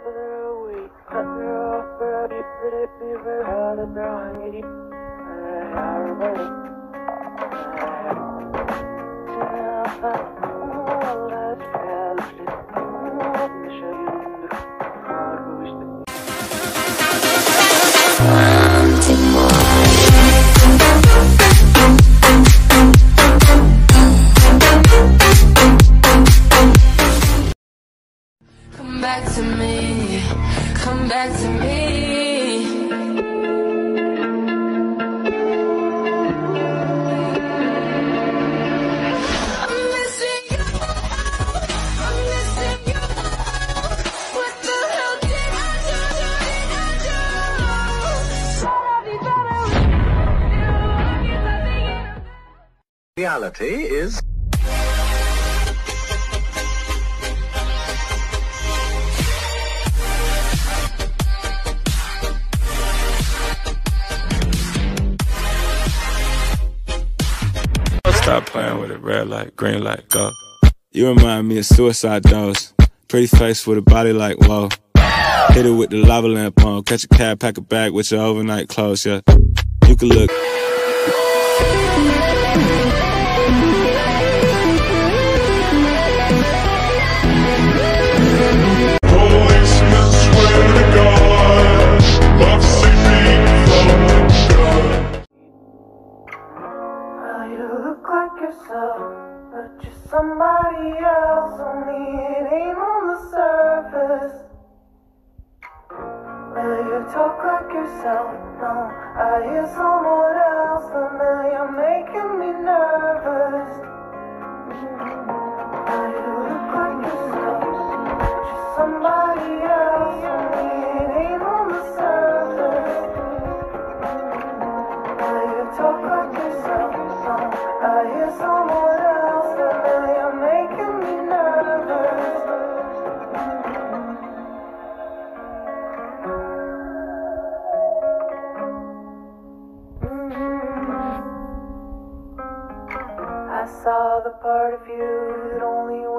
Come back to me, come back to me. I'm missing you, I'm missing you. What the hell did I do? Reality is... Stop playing with it, red light, green light, go. You remind me of suicide doors. Pretty face with a body like whoa. Hit it with the lava lamp on. Catch a cab, pack a bag with your overnight clothes, yeah. You can look. Policemen swear to God, love sleeping from God. You look like yourself, but you're somebody else. Only it ain't on the surface. Well, you talk like yourself, no, I hear someone else, but now you're making me nervous. Well, you look like yourself, but you're somebody else. Only it ain't on the surface. Well, you talk like yourself, no, I hear someone else, but now you're making me nervous. I saw the part of you that only